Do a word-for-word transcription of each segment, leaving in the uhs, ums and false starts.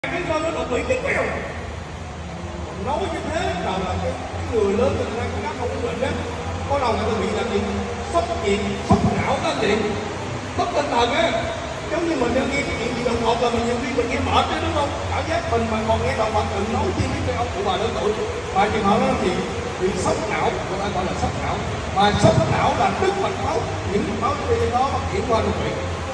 cái con nó đột quỵ tiếp theo. Nói như thế là là cái, cái người lớn người ta cũng không có bệnh đó, có đầu người ta bị làm gì sốc nhiệt, sốc não đó chị, sốc tinh thần á. Giống như mình đang nghe cái chuyện gì đột ngột là mình nhiều khi mình nghe mệt đó đúng không? Cảm giác mình mà còn nghe đầu mặt đừng nói chi với cái ông cụ bà lớn tuổi. Và trường hợp đó là gì? Bị sốc não, người ta gọi là sốc não. Mà sốc não là đứt mạch máu, những mạch máu trên đó nó chuyển qua đột quỵ,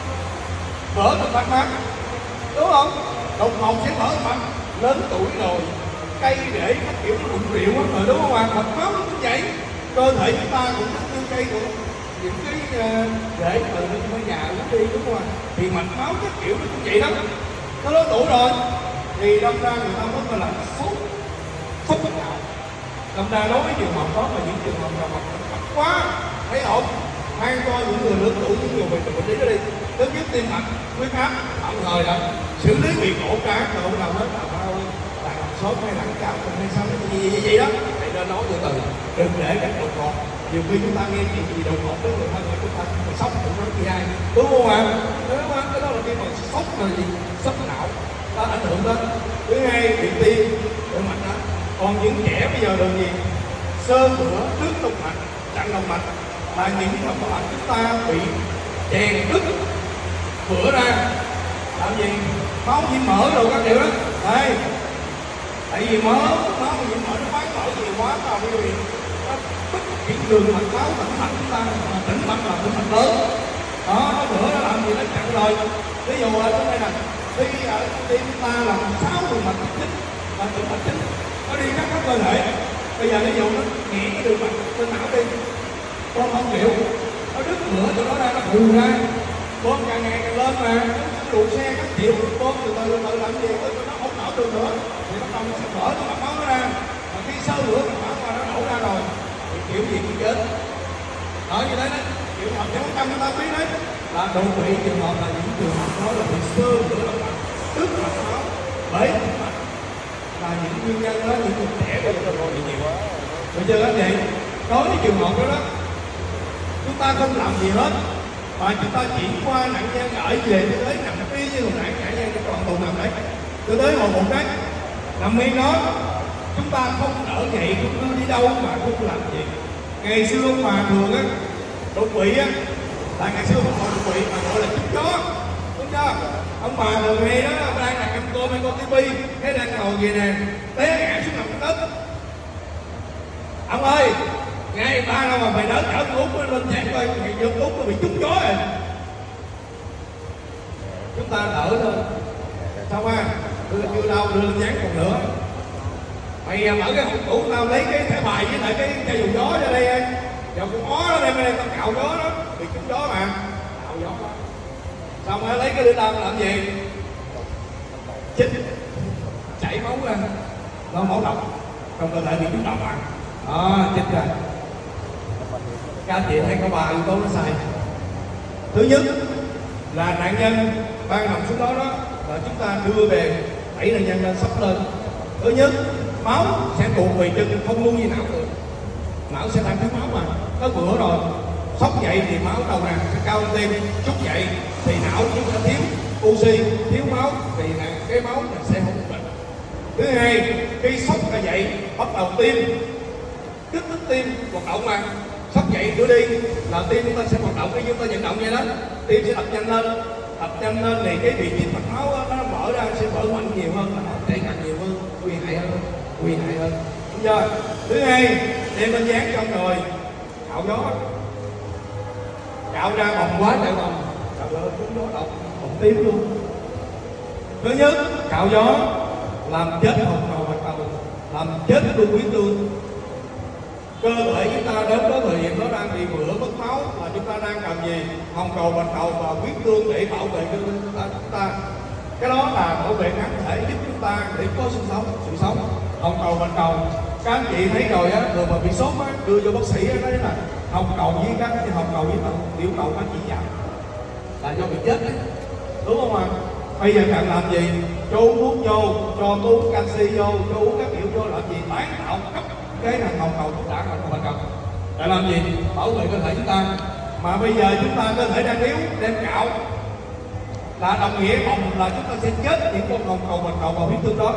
vỡ được mạch máu, đúng không? Đột ngột sẽ vỡ mạch, lớn tuổi rồi, cây rễ các kiểu nó đụng rượu hết rồi đúng không ạ? Mạch máu nó cũng vậy, cơ thể chúng ta cũng rất như cây cũng những cái rễ từ bên bên nhà nó đi đúng không ạ? Thì mạch máu các kiểu nó cũng vậy đó. Nó lớn tuổi rồi thì đâm ra người ta mới gọi là sốt sốt não. Đâm ra đối với trường hợp đó là những trường hợp nào mà cấp quá thấy không? Mang cho những người lớn tuổi, những người bệnh bệnh lý đó đi. Thứ nhất tim mạch, huyết áp tạm thời là xử lý bị cổ cá rồi đâu hết là bao là làm sốt hay lặng cao hay sao cái gì gì vậy đó. Hãy nên nói từ từ, đừng để các đột ngột. Nhiều khi chúng ta nghe chuyện gì đột ngột với người thân của chúng ta phải sốc cũng nói gì ai, đúng không ạ? Đúng không? Cái đó là khi mà sốc là gì? Sốc não nó ảnh hưởng đến. Thứ hai bị tim, động mạch đó. Còn những trẻ bây giờ đường gì sơ vữa, đứt động mạch, chặn động mạch là những động mạch chúng ta bị chèn đứt vữa ra, làm gì máu nhiễm mỡ rồi các kiểu đó. Đây, tại vì mỡ máu nhiễm mỡ nó bán mỡ nhiều quá vào bây giờ nó bích hiện đường mạch máu tĩnh mạch chúng ta, mà tĩnh mạch là tĩnh mạch lớn đó, nó vữa nó làm gì nó chặn rồi. Ví dụ ở chỗ đây nè, khi ở tim chúng ta là sáu đường mạch chính và tĩnh mạch chính nó đi khắp khắp cơ thể. Bây giờ ví dụ nó nghẹn cái đường mạch trên não đi, con không chịu, nó đứt vữa chỗ đó ra, nó phù ra, bơm càng ngày càng lên mà phụ xe các triệu bơm từ từ từ làm gì nó không nở được nữa thì bắt đầu nó sẽ vỡ cái mạch máu nó ra. Và khi sơ vữa mạch máu mà nó nổ ra rồi thì kiểu gì cũng chết. Ở như thế đó, trường hợp sáu trăm người ta biết đấy là đột quỵ. Trường hợp là những trường hợp đó là bị sơ vữa động mạch, đứt mạch máu, bể mạch là những nguyên nhân đó, những người trẻ bây giờ rồi bị nhiều quá. Bây giờ các chị đối với trường hợp đó đó, chúng ta không làm gì hết mà chúng ta chuyển qua nạn nhân ở về cho tới nằm y như hồi nãy nạn nhân còn tù nằm đấy, cho tới hồi một cái nằm yên đó, chúng ta không đỡ dậy, không đưa đi đâu mà không làm gì. Ngày xưa ông bà thường á đột quỵ á là ngày xưa không còn đột quỵ mà gọi là chích gió, đúng chưa? Ông bà thường hay đó đang là ăn cơm hay coi tivi cái đang ngồi gì nè té ngã xuống nằm đất. Ông ơi, ngày ba đâu mà mày đỡ chở con út lên chán coi mày vô út nó bị trúng gió rồi. Chúng ta đỡ thôi. Sao à? Đưa chưa đâu đưa lên chán còn nữa. Mày mở cái hộp tủ tao lấy cái thẻ bài với lại cái chai dầu gió ra đây. Dầu con ó đó đem đây tao cạo gió đó, bị trúng gió mà. Cạo gió. Xong rồi lấy cái lưỡi đao làm gì? Chích. Chảy máu ra. Nó máu độc. Trong cơ thể bị trúng độc à. Đó, chích ra. Các anh chị thấy có ba yếu tố nó sai. Thứ nhất là nạn nhân ban nằm xuống đó đó là chúng ta đưa về đẩy nạn nhân lên sốc lên. Thứ nhất máu sẽ tuột về chân không lưu gì não được, não sẽ tăng thiếu máu mà nó vữa rồi, sốc dậy thì máu đầu nè sẽ cao lên tim, sốc dậy thì não chúng ta thiếu oxy, thiếu máu thì cái máu mình sẽ không bệnh. Thứ hai khi sốc là dậy bắt đầu tim kích thích tim hoạt động mà sốc dậy nữa đi là tim chúng ta sẽ hoạt động, cái chúng ta vận động vậy đó, tim sẽ đập nhanh lên, đập nhanh lên thì cái vị trí mạch máu đó, nó mở ra sẽ vỡ mạnh nhiều hơn, nó chảy càng nhiều hơn, nguy hại hơn, nguy hại hơn. Đúng chưa? Thứ hai đem bên dán trong rồi cạo gió, cạo ra bồng quá trời bồng, cạo lên chúng gió độc bồng tim luôn. Thứ nhất cạo gió làm chết hồng cầu bạch cầu, làm chết luôn huyết tương. Cơ thể chúng ta đến đó thời điểm nó đang bị vữa mất máu là chúng ta đang cần gì? Hồng cầu bạch cầu và huyết tương để bảo vệ cơ thể chúng ta, chúng ta. Cái đó là bảo vệ kháng thể giúp chúng ta để có sự sống, sự sống. Hồng cầu bạch cầu các anh chị thấy rồi á, người mà bị sốt á đưa vô bác sĩ á nói là hồng cầu với các cái hồng cầu với tiểu cầu các chị giảm là do bị chết đấy, đúng không ạ? À? Bây giờ cần làm gì? Cho uống thuốc vô, cho uống canxi vô, cho uống các kiểu vô làm gì? Tái tạo cấp cái thằng hồng cầu đã hồng cầu bạch cầu để làm gì? Bảo vệ cơ thể chúng ta. Mà bây giờ chúng ta cơ thể đang yếu đem cạo là đồng nghĩa bồng là chúng ta sẽ chết những con hồng cầu bạch cầu và huyết tương đó,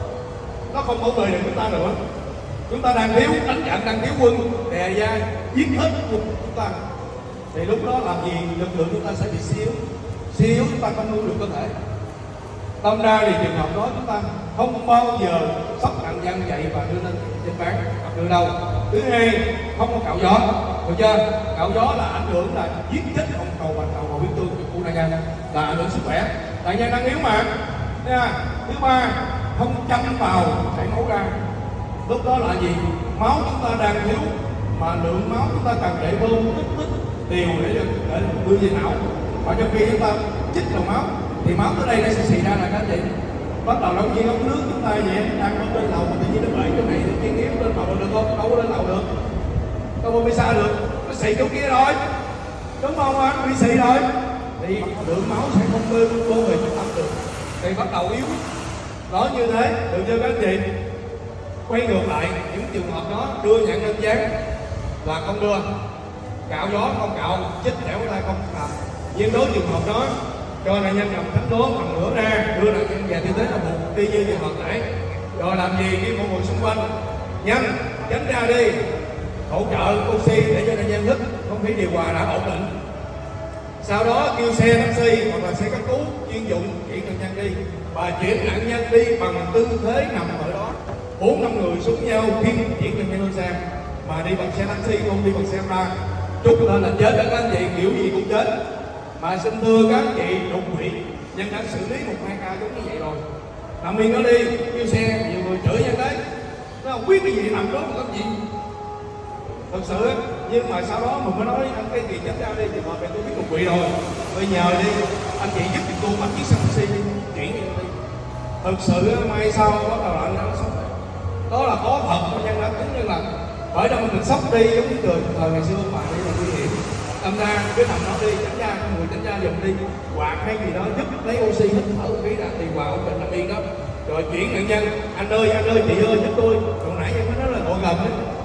nó không bảo vệ được chúng ta nữa. Chúng ta đang thiếu đánh trận, đang thiếu quân, đè da giết hết quân chúng ta, thì lúc đó làm gì lực lượng chúng ta sẽ bị suy yếu, suy yếu chúng ta không nuôi được cơ thể. Tâm ra thì trường hợp đó chúng ta không bao giờ sốc nặng dân dậy và đưa lên trên bán hoặc đưa đâu. Thứ hai, không có cạo gió, được chưa? Cạo gió là ảnh hưởng là giết chết hồng cầu bạch cầu và huyết tương của u nang là ảnh hưởng sức khỏe, tại nhân đang yếu mà. Nha. Thứ ba, không châm vào chảy máu ra. Lúc đó là gì? Máu chúng ta đang thiếu mà lượng máu chúng ta cần để bơm tích tích đều để, để đưa về não, và trong khi chúng ta chích vào máu thì máu tới đây nó sẽ xì ra là các chị bắt đầu đóng viên ống nước chúng ta vậy đang có lên lầu mà tự nhiên nó bể chỗ này thì tiên tiếp lên lầu được không? Đâu có lên lầu được, đâu có bị xa được, nó xì chỗ kia rồi, đúng không anh? Bị xì rồi thì lượng máu sẽ không bơm bơm về trung tâm được, thì bắt đầu yếu. Đó như thế, được chưa các anh chị? Quay ngược lại những trường hợp đó, đưa nhận lên dán là không đưa, cạo gió không cạo, chích đẻo tay không làm. Nhưng đối trường hợp đó cho nạn nhân nằm thánh đố phần nửa ra, đưa nạn nhân về tư thế là buộc đi như trường hợp nãy. Rồi làm gì khi mọi người xung quanh nhanh tránh ra đi, hỗ trợ oxy để cho nạn nhân hít không khí điều hòa đã ổn định. Sau đó kêu xe taxi hoặc là xe cấp cứu chuyên dụng chuyển nạn nhân đi và chuyển nạn nhân đi bằng tư thế nằm ở đó, bốn năm người xuống nhau khi chuyển nạn nhân lên xe, mà đi bằng xe taxi không đi bằng xe ra chút lên là chết đó các anh chị, kiểu gì cũng chết. Mà xin thưa các anh chị, đột quỵ nhân đã xử lý một hai ca giống như vậy rồi, nằm yên nó đi kêu xe, nhiều người chửi nhân đấy, nó không biết cái gì nằm đó mà làm gì thật sự. Nhưng mà sau đó mình mới nói anh cái gì chết ra đi thì họ tôi biết đột quỵ rồi, bây nhờ đi anh chị giúp thì tôi bắt chiếc xe taxi đi chuyển đi. Thực sự may sau bắt đầu lại nó sốc, đó là có thật của nhân đã tính như là bởi đâu mình sốc đi giống như trời thời ngày xưa mà đi là nguy hiểm. Tâm ra cứ nằm đó đi, tránh ra con người tránh ra dùng đi quạt hay gì đó giúp lấy oxy hít thở khí ra thì vào ổn định nằm yên đó, rồi chuyển nạn nhân anh ơi anh ơi chị ơi giúp tôi. Còn nãy em mới nói là ngồi gần ấy,